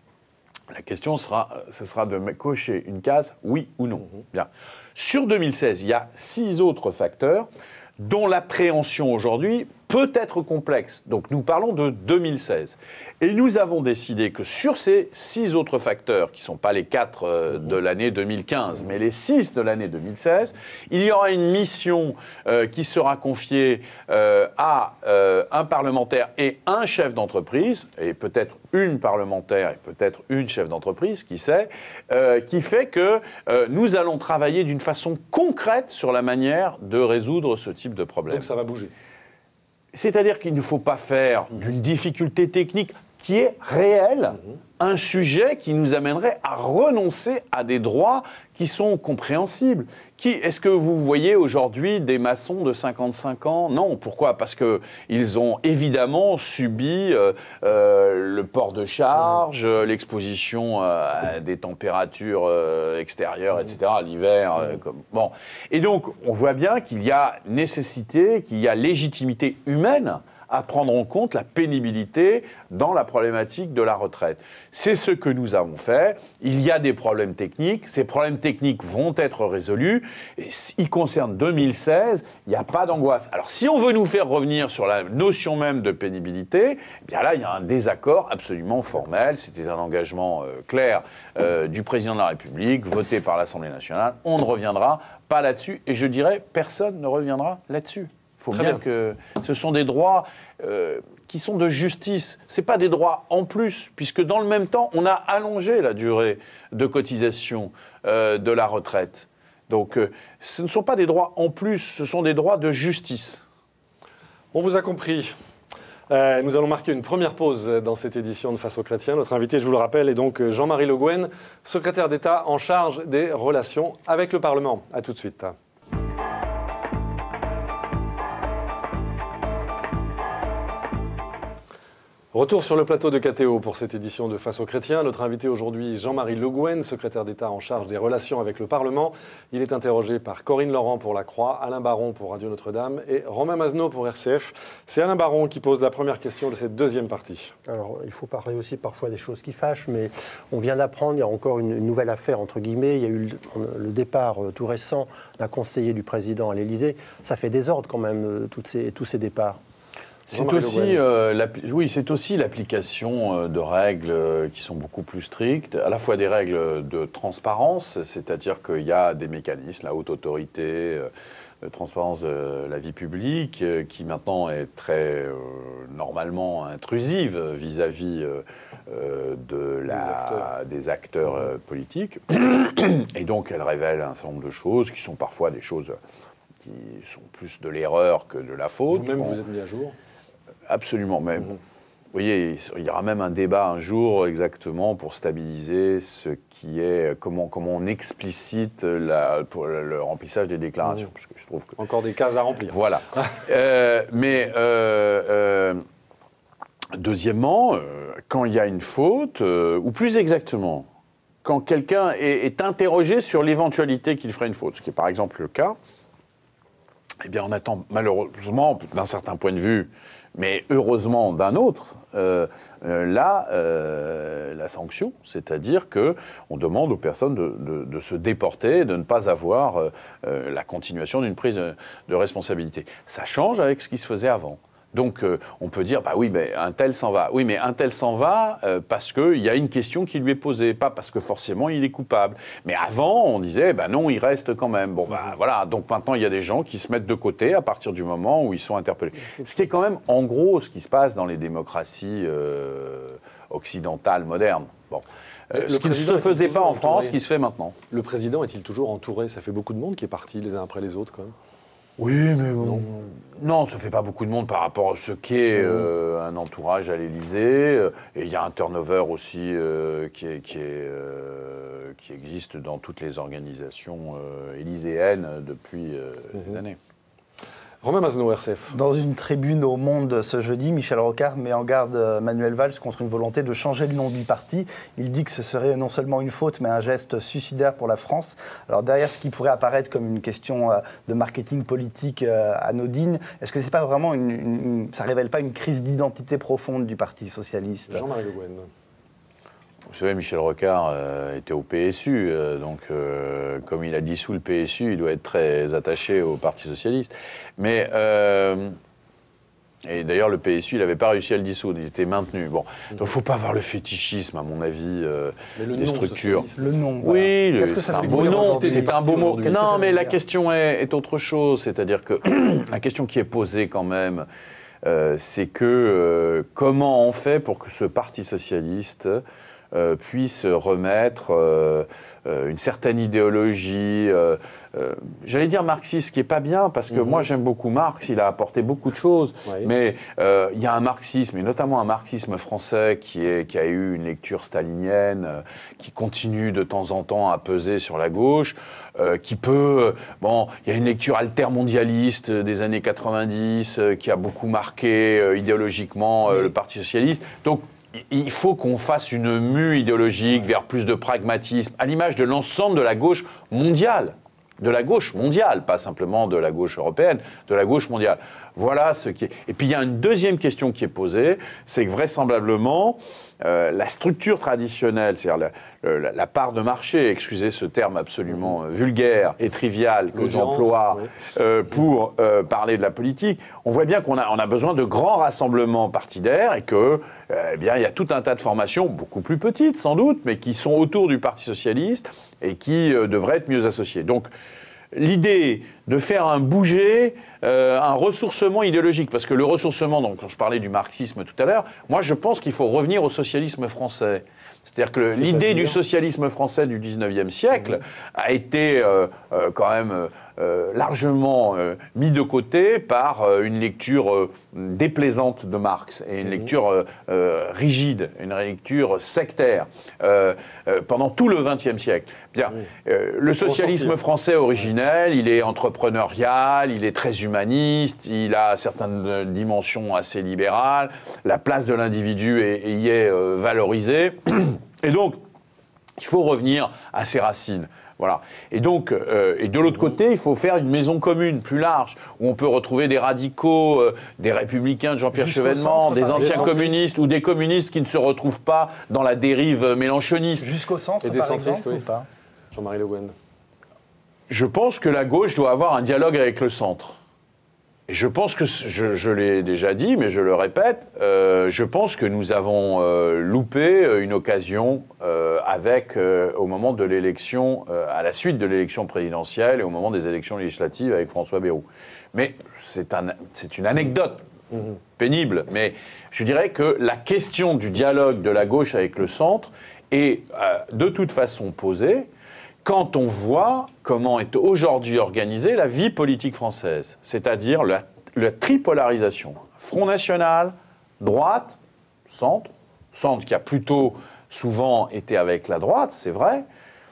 la question sera, ce sera de cocher une case, oui ou non. Mmh. Bien. Sur deux mille seize, il y a six autres facteurs dont l'appréhension aujourd'hui peut être complexe. Donc nous parlons de deux mille seize. Et nous avons décidé que sur ces six autres facteurs, qui ne sont pas les quatre euh, de l'année deux mille quinze, mais les six de l'année deux mille seize, il y aura une mission euh, qui sera confiée euh, à euh, un parlementaire et un chef d'entreprise, et peut-être une parlementaire et peut-être une chef d'entreprise, qui sait, euh, qui fait que euh, nous allons travailler d'une façon concrète sur la manière de résoudre ce type de problème. Donc ça va bouger. C'est-à-dire qu'il ne faut pas faire d'une difficulté technique qui est réelle mmh. un sujet qui nous amènerait à renoncer à des droits qui sont compréhensibles. Qui, est-ce que vous voyez aujourd'hui des maçons de cinquante-cinq ans? Non. Pourquoi? Parce qu'ils ont évidemment subi euh, euh, le port de charge, mmh. l'exposition euh, à des températures euh, extérieures, mmh. et cetera, l'hiver. Euh, comme, bon. Et donc, on voit bien qu'il y a nécessité, qu'il y a légitimité humaine à prendre en compte la pénibilité dans la problématique de la retraite. C'est ce que nous avons fait. Il y a des problèmes techniques. Ces problèmes techniques vont être résolus. Et ils concernent deux mille seize. Il n'y a pas d'angoisse. Alors, si on veut nous faire revenir sur la notion même de pénibilité, eh bien là, il y a un désaccord absolument formel. C'était un engagement euh, clair euh, du président de la République, voté par l'Assemblée nationale. On ne reviendra pas là-dessus. Et je dirais, personne ne reviendra là-dessus. Il faut bien, bien que ce sont des droits euh, qui sont de justice. Ce n'est pas des droits en plus, puisque dans le même temps, on a allongé la durée de cotisation euh, de la retraite. Donc, euh, ce ne sont pas des droits en plus, ce sont des droits de justice. On vous a compris. Euh, nous allons marquer une première pause dans cette édition de Face aux chrétiens. Notre invité, je vous le rappelle, est donc Jean-Marie Le Guen, secrétaire d'État en charge des relations avec le Parlement. A tout de suite. Retour sur le plateau de K T O pour cette édition de Face aux chrétiens. Notre invité aujourd'hui, Jean-Marie Le Guen, secrétaire d'État en charge des relations avec le Parlement. Il est interrogé par Corinne Laurent pour La Croix, Alain Baron pour Radio Notre-Dame et Romain Mazenot pour R C F. C'est Alain Baron qui pose la première question de cette deuxième partie. Alors, il faut parler aussi parfois des choses qui fâchent, mais on vient d'apprendre, il y a encore une, une nouvelle affaire, entre guillemets. Il y a eu le, le départ euh, tout récent d'un conseiller du président à l'Élysée. Ça fait désordre quand même, euh, toutes ces, tous ces départs. C'est aussi, euh, oui, c'est aussi l'application euh, de règles euh, qui sont beaucoup plus strictes, à la fois des règles de transparence, c'est-à-dire qu'il y a des mécanismes, la haute autorité euh, de transparence de la vie publique, euh, qui maintenant est très euh, normalement intrusive vis-à-vis euh, euh, de la, des acteurs, des acteurs euh, politiques. Et donc elle révèle un certain nombre de choses qui sont parfois des choses qui sont plus de l'erreur que de la faute. Vous-même, bon. vous êtes mis à jour ? Absolument, mais bon, vous voyez, il y aura même un débat un jour exactement pour stabiliser ce qui est, comment, comment on explicite la, pour le remplissage des déclarations. Mmh. Parce que je trouve que, encore des cases à remplir. Voilà. euh, mais euh, euh, deuxièmement, euh, quand il y a une faute, euh, ou plus exactement, quand quelqu'un est, est interrogé sur l'éventualité qu'il ferait une faute, ce qui est par exemple le cas, eh bien on attend malheureusement, d'un certain point de vue, mais heureusement d'un autre, euh, euh, là, euh, la sanction, c'est-à-dire qu'on demande aux personnes de, de, de se déporter, de ne pas avoir euh, euh, la continuation d'une prise de, de responsabilité. Ça change avec ce qui se faisait avant. Donc euh, on peut dire, bah oui, mais un tel s'en va. Oui, mais un tel s'en va euh, parce qu'il y a une question qui lui est posée, pas parce que forcément il est coupable. Mais avant, on disait, bah non, il reste quand même. Bon, bah voilà, donc maintenant il y a des gens qui se mettent de côté à partir du moment où ils sont interpellés. Ce qui est quand même, en gros, ce qui se passe dans les démocraties euh, occidentales modernes. Bon. Euh, ce qui ne se faisait pas en France, ce qui se fait maintenant. Le président est-il toujours entouré? Ça fait beaucoup de monde qui est parti les uns après les autres, quand même. Oui, mais non. Non, ça ne fait pas beaucoup de monde par rapport à ce qu'est euh, un entourage à l'Élysée. Et il y a un turnover aussi euh, qui, est, qui, est, euh, qui existe dans toutes les organisations euh, élyséennes depuis euh, mmh. des années. Romain Mazenot, R C F. Dans une tribune au Monde ce jeudi, Michel Rocard met en garde Manuel Valls contre une volonté de changer le nom du parti. Il dit que ce serait non seulement une faute, mais un geste suicidaire pour la France. Alors derrière ce qui pourrait apparaître comme une question de marketing politique anodine, est-ce que c'est pas vraiment une, une, ça révèle pas une crise d'identité profonde du Parti socialiste? Jean-Marie Le Guen. Vous savez, Michel Rocard euh, était au P S U, euh, donc euh, comme il a dissous le P S U, il doit être très attaché au Parti socialiste. Mais, euh, et d'ailleurs, le P S U, il n'avait pas réussi à le dissoudre, il était maintenu. Bon, donc il ne faut pas avoir le fétichisme, à mon avis, euh, mais le des nom structures. Le nom, voilà. Oui, le, que ça c'est un beau nom, c'est un beau mot. Non, mais la question est, est autre chose, c'est-à-dire que la question qui est posée quand même, euh, c'est que euh, comment on fait pour que ce Parti socialiste Euh, puisse remettre euh, euh, une certaine idéologie, euh, euh, j'allais dire marxiste, ce qui n'est pas bien, parce que mmh. moi j'aime beaucoup Marx, il a apporté beaucoup de choses, oui. mais euh, il y a un marxisme, et notamment un marxisme français qui, est, qui a eu une lecture stalinienne, euh, qui continue de temps en temps à peser sur la gauche, euh, qui peut... Bon, il y a une lecture altermondialiste des années quatre-vingt-dix euh, qui a beaucoup marqué euh, idéologiquement euh, oui. le Parti socialiste, donc il faut qu'on fasse une mue idéologique vers plus de pragmatisme, à l'image de l'ensemble de la gauche mondiale, de la gauche mondiale, pas simplement de la gauche européenne, de la gauche mondiale. Voilà ce qui est. Et puis il y a une deuxième question qui est posée, c'est que vraisemblablement, euh, la structure traditionnelle, c'est-à-dire la, la, la part de marché, excusez ce terme absolument euh, vulgaire et trivial que j'emploie oui. euh, pour euh, parler de la politique, on voit bien qu'on a, on a besoin de grands rassemblements partidaires et que, euh, eh bien, il y a tout un tas de formations, beaucoup plus petites sans doute, mais qui sont autour du Parti socialiste et qui euh, devraient être mieux associées. Donc, l'idée de faire un bouger, euh, un ressourcement idéologique, parce que le ressourcement, donc, quand je parlais du marxisme tout à l'heure, moi je pense qu'il faut revenir au socialisme français. C'est-à-dire que l'idée du socialisme français du dix-neuvième siècle mmh. a été euh, euh, quand même euh, largement euh, mis de côté par euh, une lecture euh, déplaisante de Marx et une mmh. lecture euh, euh, rigide, une lecture sectaire euh, euh, pendant tout le vingtième siècle. Bien, mmh. euh, le socialisme français originel, il est entrepreneurial, il est très humaniste, il a certaines dimensions assez libérales, la place de l'individu est, y est euh, valorisée. Et donc, il faut revenir à ses racines. Voilà. Et donc, euh, et de l'autre côté, il faut faire une maison commune plus large, où on peut retrouver des radicaux, euh, des républicains de Jean-Pierre Chevènement, des anciens communistes ou des communistes qui ne se retrouvent pas dans la dérive mélanchoniste. Jusqu'au centre, et des par centristes, exemple, oui. ou pas ? Jean-Marie Le Guen. Je pense que la gauche doit avoir un dialogue avec le centre. Et je pense que, je, je l'ai déjà dit, mais je le répète, euh, je pense que nous avons euh, loupé une occasion euh, avec, euh, au moment de l'élection, euh, à la suite de l'élection présidentielle et au moment des élections législatives avec François Bayrou. Mais c'est un, c'est une anecdote mmh. pénible, mais je dirais que la question du dialogue de la gauche avec le centre est euh, de toute façon posée quand on voit comment est aujourd'hui organisée la vie politique française, c'est-à-dire la, la tripolarisation. Front National, droite, centre, centre qui a plutôt souvent été avec la droite, c'est vrai,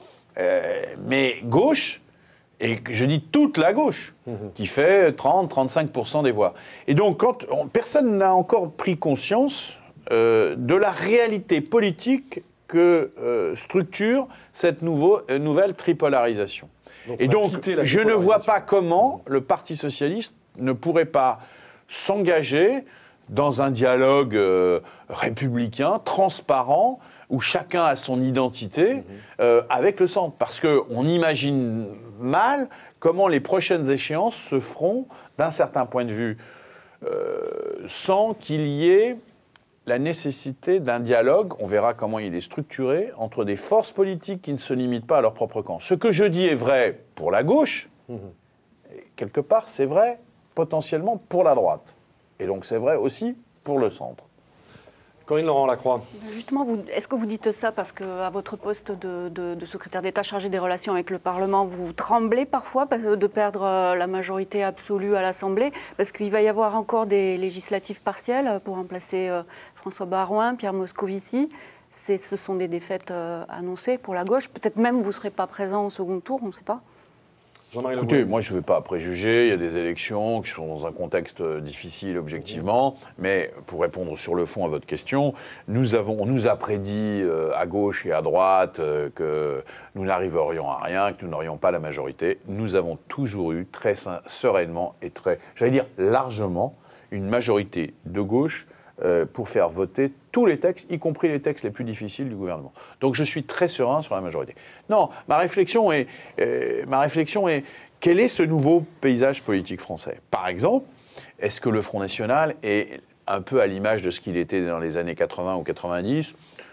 euh, mais gauche, et je dis toute la gauche, mmh. qui fait trente à trente-cinq pour cent des voix. Et donc, quand on, personne n'a encore pris conscience euh, de la réalité politique que euh, structure cette nouveau, euh, nouvelle tripolarisation. Donc, et donc, je ne vois pas comment le Parti socialiste ne pourrait pas s'engager dans un dialogue euh, républicain, transparent, où chacun a son identité, mmh. euh, avec le centre. Parce qu'on imagine mal comment les prochaines échéances se feront, d'un certain point de vue, euh, sans qu'il y ait la nécessité d'un dialogue, on verra comment il est structuré, entre des forces politiques qui ne se limitent pas à leur propre camp. Ce que je dis est vrai pour la gauche, mmh. et quelque part c'est vrai potentiellement pour la droite. Et donc c'est vrai aussi pour le centre. Corinne Laurent-Lacroix. Justement, vous, est-ce que vous dites ça parce qu'à votre poste de, de, de secrétaire d'État chargé des relations avec le Parlement, vous tremblez parfois de perdre la majorité absolue à l'Assemblée? Parce qu'il va y avoir encore des législatives partielles pour remplacer François Baroin, Pierre Moscovici. C'est, ce sont des défaites annoncées pour la gauche. Peut-être même vous ne serez pas présent au second tour, on ne sait pas. Écoutez, moi je ne vais pas préjuger, il y a des élections qui sont dans un contexte difficile objectivement, mais pour répondre sur le fond à votre question, nous avons, on nous a prédit euh, à gauche et à droite euh, que nous n'arriverions à rien, que nous n'aurions pas la majorité. Nous avons toujours eu très sereinement et très, j'allais dire largement, une majorité de gauche euh, pour faire voter tous les textes, y compris les textes les plus difficiles du gouvernement. Donc je suis très serein sur la majorité. Non, ma réflexion est, euh, ma réflexion est, quel est ce nouveau paysage politique français? Par exemple, est-ce que le Front National est un peu à l'image de ce qu'il était dans les années quatre-vingts ou quatre-vingt-dix,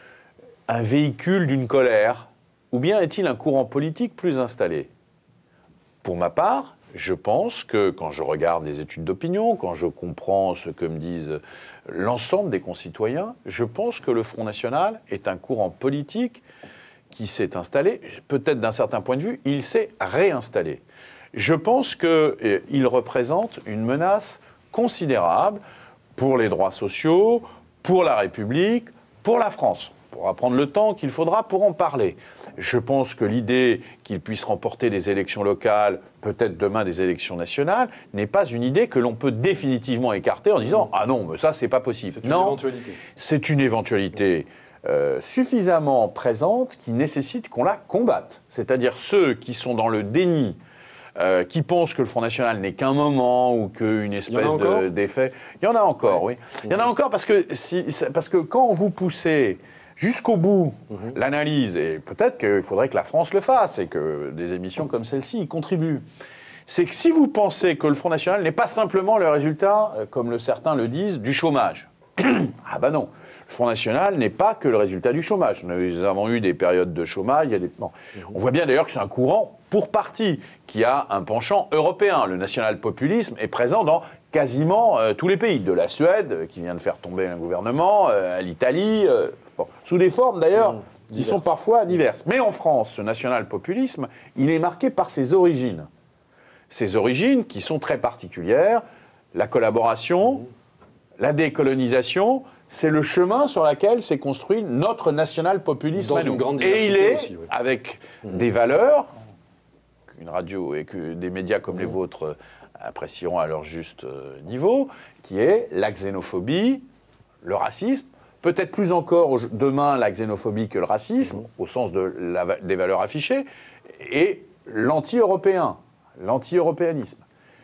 un véhicule d'une colère, ou bien est-il un courant politique plus installé? Pour ma part, je pense que quand je regarde les études d'opinion, quand je comprends ce que me disent l'ensemble des concitoyens, je pense que le Front National est un courant politique qui s'est installé, peut-être d'un certain point de vue, il s'est réinstallé. Je pense qu'il représente une menace considérable pour les droits sociaux, pour la République, pour la France. On pourra prendre le temps qu'il faudra pour en parler. Je pense que l'idée qu'il puisse remporter des élections locales, peut-être demain des élections nationales, n'est pas une idée que l'on peut définitivement écarter en disant « Ah non, mais ça, c'est pas possible ». C'est une non, éventualité. C'est une éventualité euh, suffisamment présente qui nécessite qu'on la combatte. C'est-à-dire ceux qui sont dans le déni euh, qui pensent que le Front National n'est qu'un moment ou qu'une espèce de, d'effet. Il y en a encore, ouais. oui. Il y en a encore parce que, si, parce que quand vous poussez jusqu'au bout mmh. l'analyse, et peut-être qu'il faudrait que la France le fasse et que des émissions comme celle-ci y contribuent, c'est que si vous pensez que le Front National n'est pas simplement le résultat, comme le, certains le disent, du chômage, ah ben non. Le Front National n'est pas que le résultat du chômage. Nous avons eu des périodes de chômage. Il y a des... bon. On voit bien d'ailleurs que c'est un courant pour partie qui a un penchant européen. Le national-populisme est présent dans quasiment euh, tous les pays. De la Suède, euh, qui vient de faire tomber un gouvernement, euh, à l'Italie, euh, bon, sous des formes d'ailleurs mmh, qui diverses. sont parfois diverses. Mais en France, ce national-populisme, il est marqué par ses origines. Ses origines qui sont très particulières. La collaboration, mmh. la décolonisation... C'est le chemin sur lequel s'est construit notre national-populisme. Et il est, aussi, oui. avec mmh. des valeurs qu'une radio et que des médias comme mmh. les vôtres apprécieront à leur juste niveau, qui est la xénophobie, le racisme, peut-être plus encore demain la xénophobie que le racisme, mmh. au sens de la, des valeurs affichées, et l'anti-européen, l'anti-européanisme.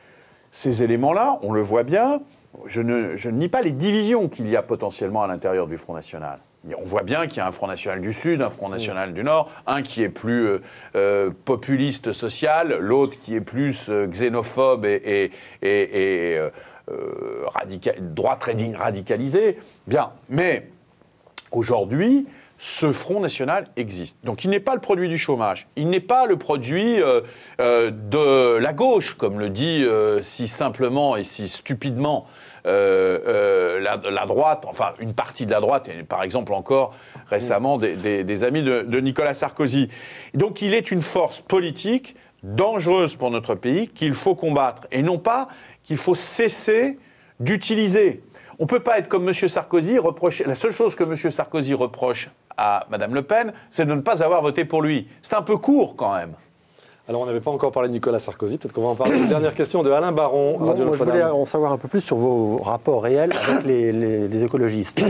Ces éléments-là, on le voit bien. Je ne, je ne nie pas les divisions qu'il y a potentiellement à l'intérieur du Front National. On voit bien qu'il y a un Front National du Sud, un Front National du Nord, un qui est plus euh, euh, populiste social, l'autre qui est plus euh, xénophobe et, et, et, et euh, radical, droite radicalisé. Bien, mais aujourd'hui, ce Front National existe. Donc il n'est pas le produit du chômage, il n'est pas le produit euh, euh, de la gauche, comme le dit euh, si simplement et si stupidement euh, euh, la, la droite, enfin une partie de la droite, et par exemple encore récemment des, des, des amis de, de Nicolas Sarkozy. Donc il est une force politique dangereuse pour notre pays qu'il faut combattre, et non pas qu'il faut cesser d'utiliser. On ne peut pas être comme M. Sarkozy, reprocher... La seule chose que M. Sarkozy reproche à Mme Le Pen, c'est de ne pas avoir voté pour lui. C'est un peu court, quand même. Alors, on n'avait pas encore parlé de Nicolas Sarkozy. Peut-être qu'on va en parler. Une dernière question de Alain Baron. Non, moi, je voulais en savoir un peu plus sur vos rapports réels avec les, les, les écologistes.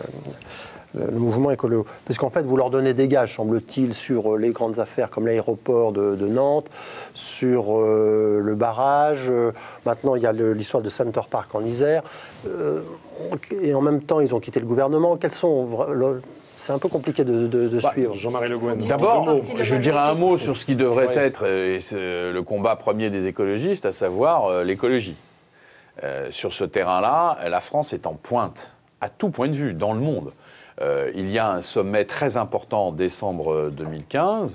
Le mouvement écolo. Parce qu'en fait, vous leur donnez des gages, semble-t-il, sur les grandes affaires comme l'aéroport de, de Nantes, sur euh, le barrage. Euh, maintenant, il y a le, l'histoire de Center Park en Isère. Euh, et en même temps, ils ont quitté le gouvernement. Quels sont... Le, c'est un peu compliqué de, de, de bah, suivre. Jean-Marie Le Guen. D'abord, je dirais un mot sur ce qui devrait ouais. être et c'est le combat premier des écologistes, à savoir euh, l'écologie. Euh, sur ce terrain-là, la France est en pointe, à tout point de vue, dans le monde. Euh, il y a un sommet très important en décembre deux mille quinze.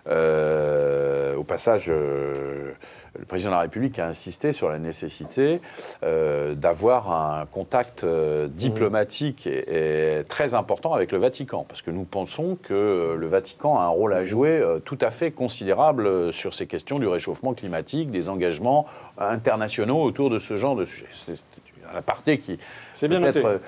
Euh, au passage, euh, le président de la République a insisté sur la nécessité euh, d'avoir un contact euh, diplomatique et, et très important avec le Vatican, parce que nous pensons que le Vatican a un rôle à jouer euh, tout à fait considérable sur ces questions du réchauffement climatique, des engagements internationaux autour de ce genre de sujet. C'est, un aparté qui c'est bien noté. Euh,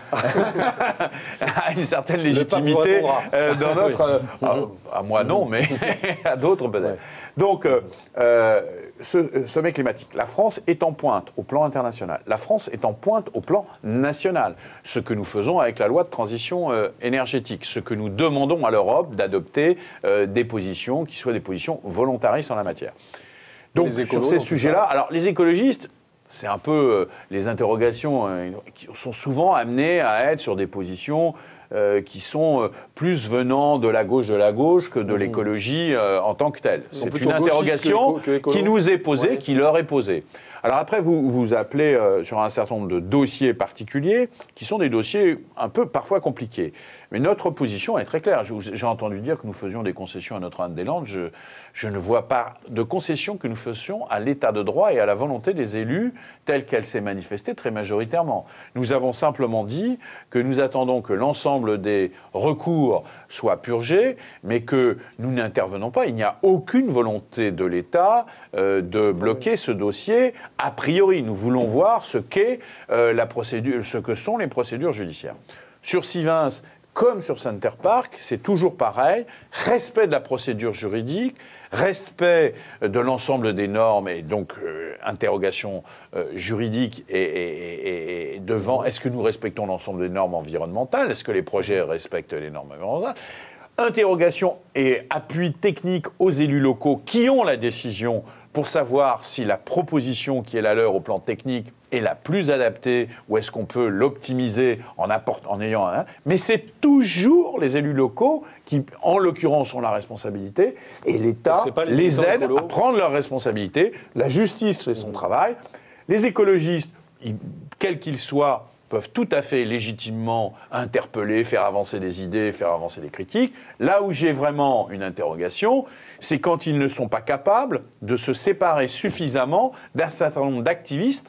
a une certaine légitimité euh, dans notre... Euh, à, à moi non, mais à d'autres peut-être. Ouais. Donc, euh, euh, ce sommet climatique, la France est en pointe au plan international. La France est en pointe au plan national. Ce que nous faisons avec la loi de transition euh, énergétique, ce que nous demandons à l'Europe d'adopter euh, des positions qui soient des positions volontaristes en la matière. Donc, sur ces sujets-là, alors les écologistes, c'est un peu euh, les interrogations euh, qui sont souvent amenées à être sur des positions euh, qui sont euh, plus venant de la gauche de la gauche que de mmh. l'écologie euh, en tant que telle. C'est une interrogation que, que qui nous est posée, ouais. qui leur est posée. Alors après, vous vous appelez euh, sur un certain nombre de dossiers particuliers qui sont des dossiers un peu parfois compliqués. Mais notre position est très claire. J'ai entendu dire que nous faisions des concessions à Notre-Dame-des-Landes. Je, je ne vois pas de concessions que nous faisions à l'état de droit et à la volonté des élus telle qu'elle s'est manifestée très majoritairement. Nous avons simplement dit que nous attendons que l'ensemble des recours soient purgés, mais que nous n'intervenons pas. Il n'y a aucune volonté de l'État euh, de bloquer ce dossier. A priori, nous voulons voir ce qu'est euh, la procédure, ce que sont les procédures judiciaires. Sur Sivins, comme sur Center Park, c'est toujours pareil, respect de la procédure juridique, respect de l'ensemble des normes et donc euh, interrogation euh, juridique et, et, et, et devant, est-ce que nous respectons l'ensemble des normes environnementales, est-ce que les projets respectent les normes environnementales, interrogation et appui technique aux élus locaux qui ont la décision pour savoir si la proposition qui est la leur au plan technique est la plus adaptée ou est-ce qu'on peut l'optimiser en, apport- en ayant un... Mais c'est toujours les élus locaux qui, en l'occurrence, ont la responsabilité et l'État les les aide écolos. à prendre leurs responsabilités. La justice fait son travail. Les écologistes, ils- quels qu'ils soient, peuvent tout à fait légitimement interpeller, faire avancer des idées, faire avancer des critiques. Là où j'ai vraiment une interrogation, c'est quand ils ne sont pas capables de se séparer suffisamment d'un certain nombre d'activistes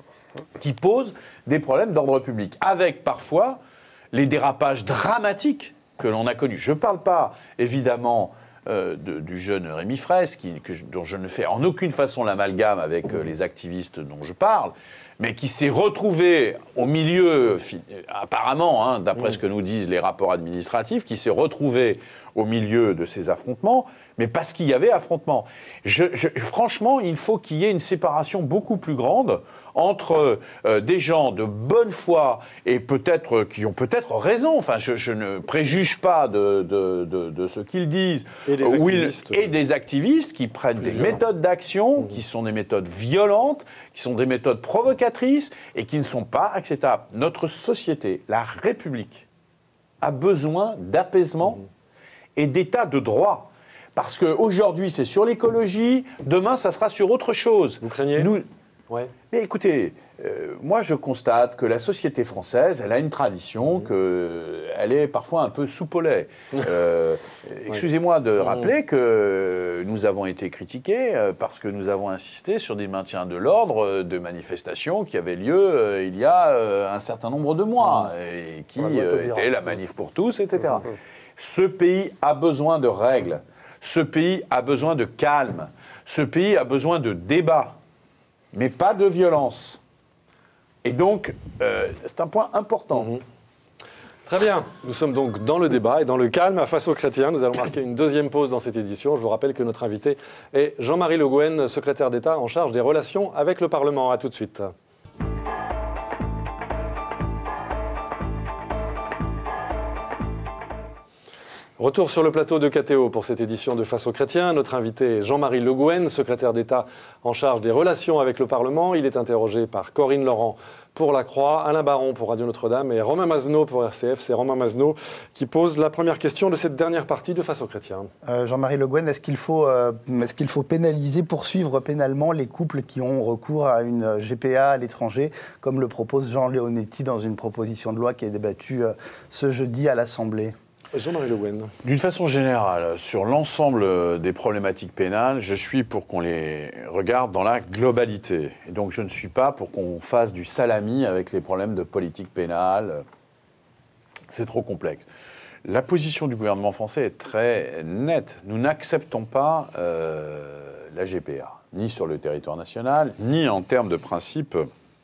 qui posent des problèmes d'ordre public, avec parfois les dérapages dramatiques que l'on a connus. Je ne parle pas, évidemment, euh, de- du jeune Rémi Fraisse, qui, que je- dont je ne fais en aucune façon l'amalgame avec euh, les activistes dont je parle, mais qui s'est retrouvé au milieu, fi- apparemment, hein, d'après ce que nous disent les rapports administratifs, qui s'est retrouvé au milieu de ces affrontements, mais parce qu'il y avait affrontement. Je, je- franchement, il faut qu'il y ait une séparation beaucoup plus grande entre euh, des gens de bonne foi et peut-être qui ont peut-être raison. Enfin, je, je ne préjuge pas de, de- de- de ce qu'ils disent. Et des Euh, où ils- activistes. et des activistes qui prennent des violents. méthodes d'action, qui sont des méthodes violentes, qui sont des méthodes provocatrices et qui ne sont pas acceptables. Notre société, la République, a besoin d'apaisement et d'état de droit. Parce qu'aujourd'hui, c'est sur l'écologie, demain, ça sera sur autre chose. Vous craignez Nous, Ouais. mais écoutez, euh, moi je constate que la société française, elle a une tradition, qu'elle est parfois un peu soupe au lait. Euh, Excusez-moi de rappeler que nous avons été critiqués euh, parce que nous avons insisté sur des maintiens de l'ordre euh, de manifestations qui avaient lieu euh, il y a euh, un certain nombre de mois, et qui On va euh, te dire. étaient la manif pour tous, et cetera. Ce pays a besoin de règles, ce pays a besoin de calme, ce pays a besoin de débat, mais pas de violence. Et donc, euh, c'est un point important. Mhm. Très bien, nous sommes donc dans le débat et dans le calme à Face aux chrétiens. Nous allons marquer une deuxième pause dans cette édition. Je vous rappelle que notre invité est Jean-Marie Le Guen, secrétaire d'État en charge des relations avec le Parlement. A tout de suite. Retour sur le plateau de K T O pour cette édition de Face aux chrétiens. Notre invité est Jean-Marie Le Guen, secrétaire d'État en charge des relations avec le Parlement. Il est interrogé par Corinne Laurent pour La Croix, Alain Baron pour Radio Notre-Dame et Romain Mazenot pour R C F. C'est Romain Mazenot qui pose la première question de cette dernière partie de Face aux chrétiens. Euh, Jean-Marie Le Guen, est-ce qu'il faut, euh, est-ce qu'il faut pénaliser, poursuivre pénalement les couples qui ont recours à une G P A à l'étranger, comme le propose Jean Leonetti dans une proposition de loi qui est débattue euh, ce jeudi à l'Assemblée ? Jean-Marie Le Guen. D'une façon générale, sur l'ensemble des problématiques pénales, je suis pour qu'on les regarde dans la globalité. Et donc je ne suis pas pour qu'on fasse du salami avec les problèmes de politique pénale. C'est trop complexe. La position du gouvernement français est très nette. Nous n'acceptons pas euh, la G P A, ni sur le territoire national, ni en termes de principe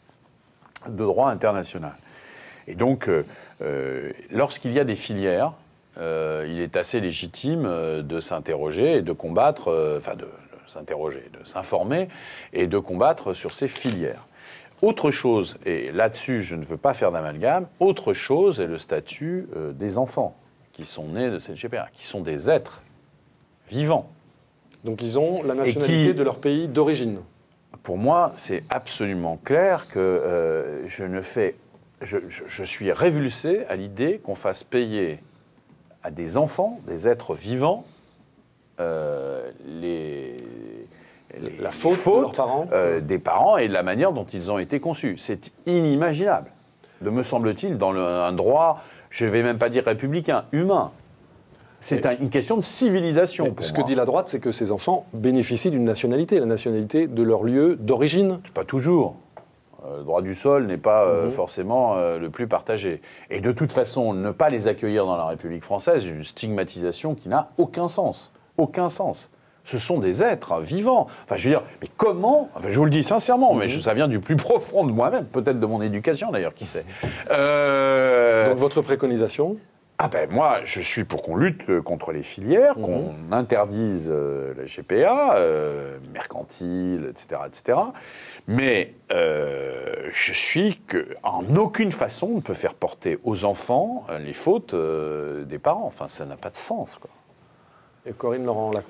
de droit international. Et donc, euh, euh, lorsqu'il y a des filières, Euh, il est assez légitime euh, de s'interroger et de combattre, euh, enfin de, de s'interroger, de s'informer et de combattre sur ces filières. Autre chose, et là-dessus je ne veux pas faire d'amalgame, autre chose est le statut euh, des enfants qui sont nés de cette G P A, qui sont des êtres vivants. Donc ils ont la nationalité qui- de leur pays d'origine. Pour moi, c'est absolument clair que euh, je ne fais, je, je- je suis révulsé à l'idée qu'on fasse payer à des enfants, des êtres vivants, euh, les, les- La les faute de fautes, leurs parents. euh, des parents et de la manière dont ils ont été conçus. C'est inimaginable, de me semble-t-il, dans le- un droit, je ne vais même pas dire républicain, humain. C'est un- une question de civilisation. Mais pour ce moi. que dit la droite, c'est que ces enfants bénéficient d'une nationalité, la nationalité de leur lieu d'origine. Pas toujours. Euh, Le droit du sol n'est pas euh, Mhm. forcément euh, le plus partagé. Et de toute façon, ne pas les accueillir dans la République française, c'est une stigmatisation qui n'a aucun sens. Aucun sens. Ce sont des êtres vivants. Enfin, je veux dire, mais comment, enfin, je vous le dis sincèrement, mais je- ça vient du plus profond de moi-même, peut-être de mon éducation d'ailleurs, qui sait. Euh, Donc votre préconisation, Ah ben moi, je suis pour qu'on lutte contre les filières, qu'on interdise euh, la G P A, euh, mercantile, et cetera, et cetera. Mais euh, je suis qu'en aucune façon on ne peut faire porter aux enfants euh, les fautes euh, des parents. Enfin, ça n'a pas de sens, quoi. et Corinne Laurent Lacroix.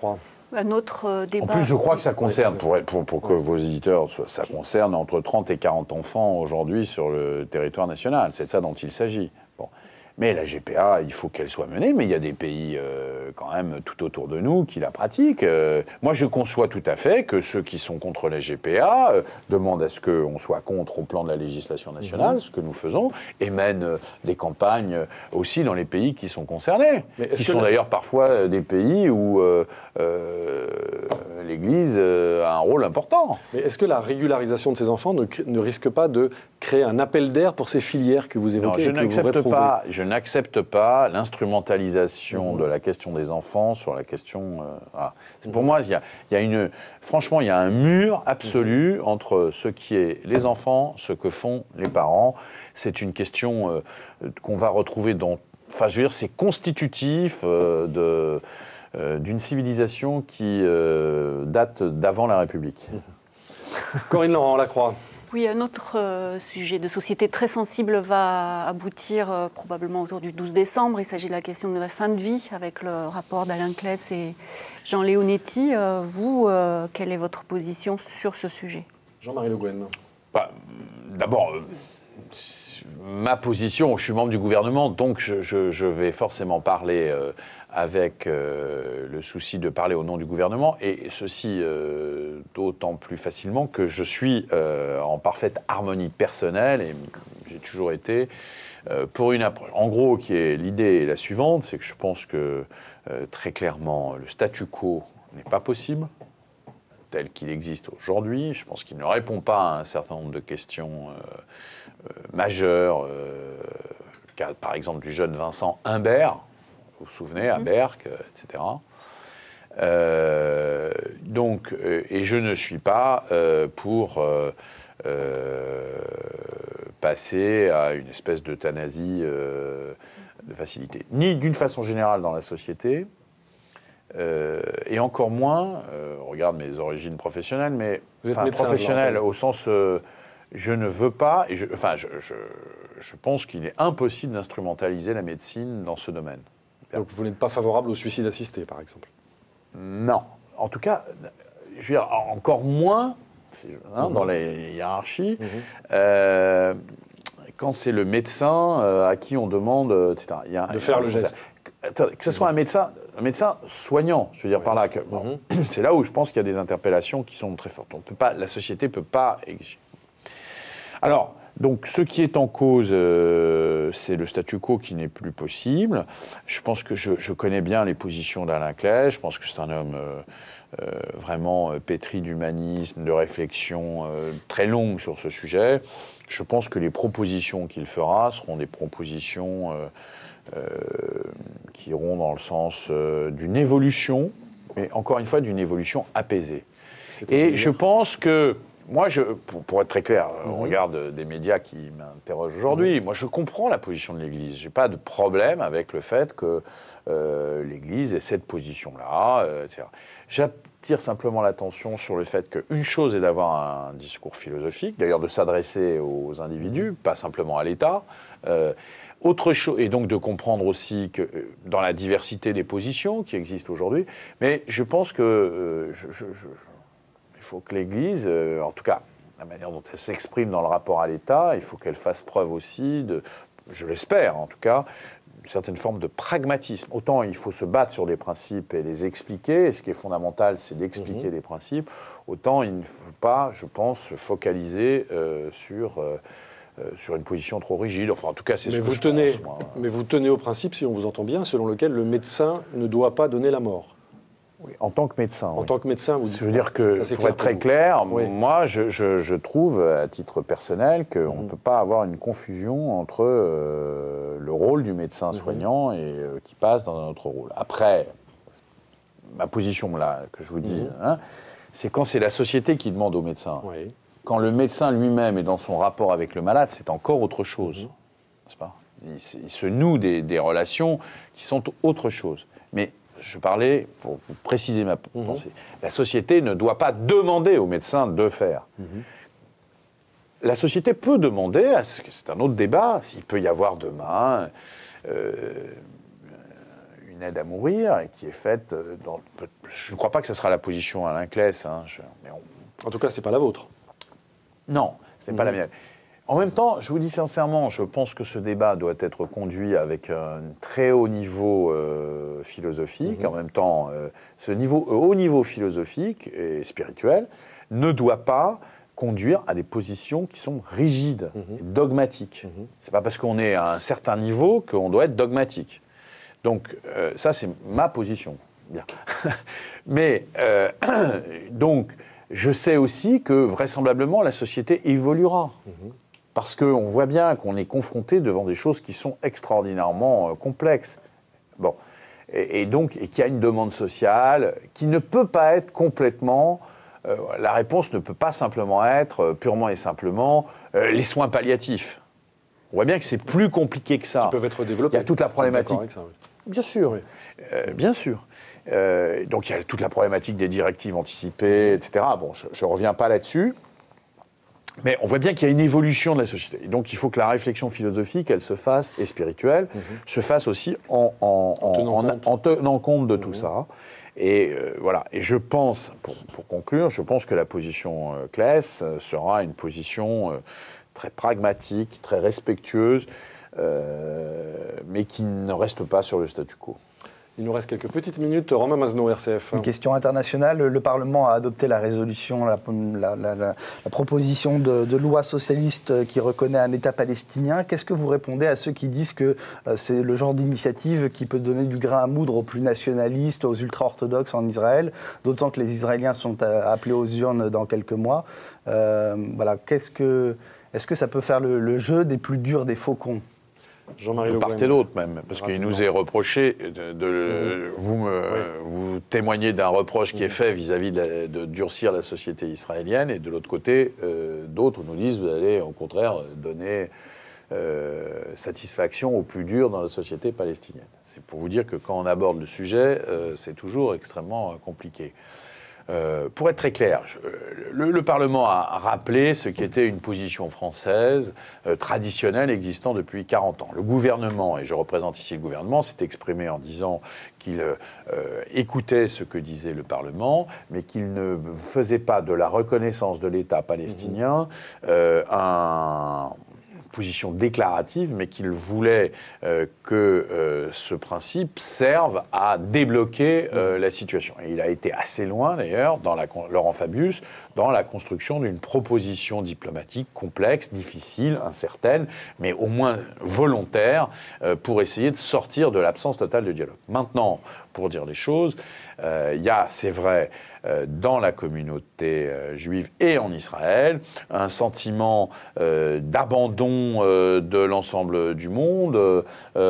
Un autre euh, débat. En plus, je crois que ça concerne, pour, pour, pour que vos éditeurs, ça concerne entre trente et quarante enfants aujourd'hui sur le territoire national. C'est de ça dont il s'agit. Bon. Mais la G P A, il faut qu'elle soit menée, mais il y a des pays euh, quand même tout autour de nous qui la pratiquent. Euh, moi, je conçois tout à fait que ceux qui sont contre la G P A euh, demandent à ce qu'on soit contre au plan de la législation nationale, mmh. ce que nous faisons, et mènent euh, des campagnes euh, aussi dans les pays qui sont concernés, qui sont la... d'ailleurs parfois euh, des pays où euh, euh, l'Église euh, a un rôle important. Mais est-ce que la régularisation de ces enfants ne, ne risque pas de créer un appel d'air pour ces filières que vous évoquez? Non, je n'accepte pas. Je n'accepte pas l'instrumentalisation mmh. de la question des enfants sur la question. Euh, voilà. mmh. Pour moi, il y a, il y a une. Franchement, il y a un mur absolu mmh. entre ce qui est les enfants, ce que font les parents. C'est une question euh, qu'on va retrouver dans. Enfin, je veux dire, c'est constitutif euh, de. Euh, d'une civilisation qui euh, date d'avant la République. Mmh. Corinne Laurent, Lacroix. Oui, un autre euh, sujet de société très sensible va aboutir euh, probablement autour du douze décembre. Il s'agit de la question de la fin de vie avec le rapport d'Alain Claes et Jean Leonetti. Euh, vous, euh, quelle est votre position sur ce sujet? Jean-Marie Le Guen. Bah, d'abord, euh, ma position, je suis membre du gouvernement, donc je, je, je vais forcément parler euh, avec euh, le souci de parler au nom du gouvernement, et ceci euh, d'autant plus facilement que je suis euh, en parfaite harmonie personnelle, et j'ai toujours été, euh, pour une approche. En gros, qui est l'idée est la suivante, c'est que je pense que euh, très clairement, le statu quo n'est pas possible, tel qu'il existe aujourd'hui. Je pense qu'il ne répond pas à un certain nombre de questions euh, euh, majeures, euh, cas, par exemple du jeune Vincent Humbert, vous vous souvenez, à Berck, et cetera. Euh, donc, euh, et je ne suis pas euh, pour euh, euh, passer à une espèce d'euthanasie euh, de facilité, ni d'une façon générale dans la société, euh, et encore moins, euh, on regarde mes origines professionnelles, mais vous êtes enfin, médecin, professionnelles au sens, euh, je ne veux pas, et je, enfin, je, je, je pense qu'il est impossible d'instrumentaliser la médecine dans ce domaine. Donc vous n'êtes pas favorable au suicide assisté, par exemple? Non. En tout cas, je veux dire, encore moins hein, mmh. dans les hiérarchies, mmh. euh, quand c'est le médecin euh, à qui on demande, et cetera. Il y a, de faire le geste. Ça, que ce soit mmh. un médecin, un médecin soignant, je veux dire oui. par là, que, bon, mmh. c'est là où je pense qu'il y a des interpellations qui sont très fortes. On peut pas, la société ne peut pas exiger. Alors, donc, ce qui est en cause, euh, c'est le statu quo qui n'est plus possible. Je pense que je, je connais bien les positions d'Alain Claes. Je pense que c'est un homme euh, euh, vraiment euh, pétri d'humanisme, de réflexion euh, très longue sur ce sujet. Je pense que les propositions qu'il fera seront des propositions euh, euh, qui iront dans le sens euh, d'une évolution, mais encore une fois, d'une évolution apaisée. Et je pense que moi, je, pour, pour être très clair, mmh. on regarde des médias qui m'interrogent aujourd'hui. Mmh. Moi, je comprends la position de l'Église. Je n'ai pas de problème avec le fait que euh, l'Église ait cette position-là, euh, et cetera. J'attire simplement l'attention sur le fait qu'une chose est d'avoir un discours philosophique, d'ailleurs de s'adresser aux individus, pas simplement à l'État. Euh, autre chose, et donc de comprendre aussi que euh, dans la diversité des positions qui existent aujourd'hui, mais je pense que euh, je, je, je, il faut que l'Église, euh, en tout cas, la manière dont elle s'exprime dans le rapport à l'État, il faut qu'elle fasse preuve aussi de, je l'espère en tout cas, une certaine forme de pragmatisme. Autant il faut se battre sur des principes et les expliquer, et ce qui est fondamental, c'est d'expliquer mmh. des principes, autant il ne faut pas, je pense, se focaliser euh, sur, euh, sur une position trop rigide. Enfin, en tout cas, c'est ce que vous je tenez, pense, moi. Mais vous tenez au principe, si on vous entend bien, selon lequel le médecin ne doit pas donner la mort. Oui, en tant que médecin. En oui. tant que médecin, vous dites. Je veux dire que, ça, pour clair être très pour clair, oui. moi, je, je, je trouve, à titre personnel, qu'on ne mmh. peut pas avoir une confusion entre euh, le rôle du médecin mmh. soignant et euh, qui passe dans un autre rôle. Après, ma position, là, que je vous dis, mmh. hein, c'est quand c'est la société qui demande au médecin. Oui. Quand le médecin lui-même est dans son rapport avec le malade, c'est encore autre chose. Mmh. N'est-ce pas ? il, il se noue des, des relations qui sont autre chose. Mais je parlais, pour préciser ma mmh. pensée, la société ne doit pas demander au médecin de faire. Mmh. La société peut demander, à ce, c'est un autre débat, s'il peut y avoir demain euh, une une aide à mourir et qui est faite dans... Je ne crois pas que ce sera la position Alain Claes. Hein, je, mais on... En tout cas, ce n'est pas la vôtre. Non, ce n'est Mmh. pas la mienne. En même temps, je vous dis sincèrement, je pense que ce débat doit être conduit avec un très haut niveau euh, philosophique. Mmh. En même temps, euh, ce niveau, euh, haut niveau philosophique et spirituel ne doit pas conduire à des positions qui sont rigides, mmh. et dogmatiques. Mmh. Ce n'est pas parce qu'on est à un certain niveau qu'on doit être dogmatique. Donc euh, ça, c'est ma position. Bien. Mais euh, donc, je sais aussi que vraisemblablement la société évoluera. Mmh. Parce qu'on voit bien qu'on est confronté devant des choses qui sont extraordinairement euh, complexes. Bon. Et, et donc, et qu'il y a une demande sociale qui ne peut pas être complètement... Euh, la réponse ne peut pas simplement être, euh, purement et simplement, euh, les soins palliatifs. On voit bien que c'est plus compliqué que ça. Qui peuvent être développés. Il y a toute la problématique. Ça, oui. Bien sûr, oui. euh, bien sûr. Euh, donc il y a toute la problématique des directives anticipées, et cetera. Bon, je ne reviens pas là-dessus. Mais on voit bien qu'il y a une évolution de la société. Et donc il faut que la réflexion philosophique, elle se fasse, et spirituelle, mmh. se fasse aussi en, en, en, tenant, en, compte. en tenant compte de mmh. tout ça. Et euh, voilà. Et je pense, pour, pour conclure, je pense que la position euh, Claes sera une position euh, très pragmatique, très respectueuse, euh, mais qui ne reste pas sur le statu quo. Il nous reste quelques petites minutes. Romain Mazneau, R C F. Une question internationale. Le Parlement a adopté la résolution, la, la, la, la, la proposition de, de loi socialiste qui reconnaît un État palestinien. Qu'est-ce que vous répondez à ceux qui disent que euh, c'est le genre d'initiative qui peut donner du grain à moudre aux plus nationalistes, aux ultra-orthodoxes en Israël, d'autant que les Israéliens sont appelés aux urnes dans quelques mois. Euh, voilà. Qu'est-ce que, est-ce que ça peut faire le, le jeu des plus durs des faucons ? Jean-Marie de Le part Guen. et d'autre même, parce qu'il nous est reproché, de, de, mmh. vous, me, oui. vous témoignez d'un reproche qui mmh. est fait vis-à-vis de, la, de durcir la société israélienne, et de l'autre côté, euh, d'autres nous disent vous allez au contraire donner euh, satisfaction aux plus durs dans la société palestinienne. C'est pour vous dire que quand on aborde le sujet, euh, c'est toujours extrêmement euh, compliqué. Euh, pour être très clair, je, le, le Parlement a rappelé ce qui était une position française euh, traditionnelle existant depuis quarante ans. Le gouvernement, et je représente ici le gouvernement, s'est exprimé en disant qu'il euh, écoutait ce que disait le Parlement, mais qu'il ne faisait pas de la reconnaissance de l'État palestinien euh, un... position déclarative, mais qu'il voulait euh, que euh, ce principe serve à débloquer euh, la situation. Et il a été assez loin, d'ailleurs, dans la, Laurent Fabius, dans la construction d'une proposition diplomatique complexe, difficile, incertaine, mais au moins volontaire, euh, pour essayer de sortir de l'absence totale de dialogue. Maintenant, pour dire les choses, euh, il y a, c'est vrai, euh, dans la communauté euh, juive et en Israël, un sentiment euh, d'abandon euh, de l'ensemble du monde euh,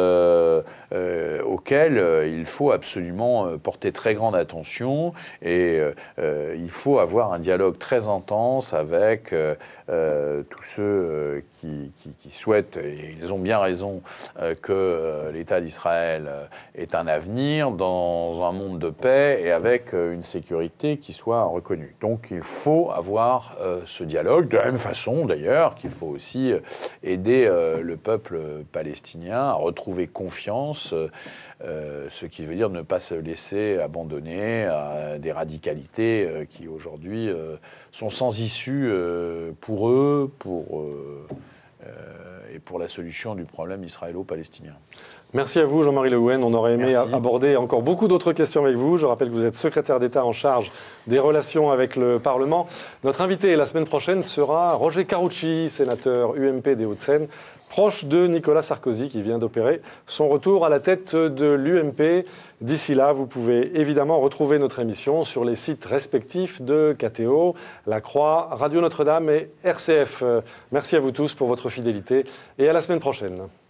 euh, auquel euh, il faut absolument euh, porter très grande attention, et euh, il faut avoir un dialogue très intense avec euh, euh, tous ceux euh, qui, qui, qui souhaitent, et ils ont bien raison, euh, que euh, l'État d'Israël euh, ait un avenir dans un monde de paix et avec euh, une sécurité qui soit reconnue. Donc il faut avoir euh, ce dialogue, de la même façon d'ailleurs qu'il faut aussi euh, aider euh, le peuple palestinien à retrouver confiance, euh, euh, ce qui veut dire ne pas se laisser abandonner à des radicalités euh, qui aujourd'hui euh, sont sans issue euh, pour eux, pour, euh, euh, et pour la solution du problème israélo-palestinien. Merci à vous, Jean-Marie Le Guen. On aurait aimé Merci. aborder encore beaucoup d'autres questions avec vous. Je rappelle que vous êtes secrétaire d'État en charge des relations avec le Parlement. Notre invité la semaine prochaine sera Roger Carucci, sénateur U M P des Hauts-de-Seine, proche de Nicolas Sarkozy, qui vient d'opérer son retour à la tête de l'U M P. D'ici là, vous pouvez évidemment retrouver notre émission sur les sites respectifs de K T O, La Croix, Radio Notre-Dame et R C F. Merci à vous tous pour votre fidélité et à la semaine prochaine.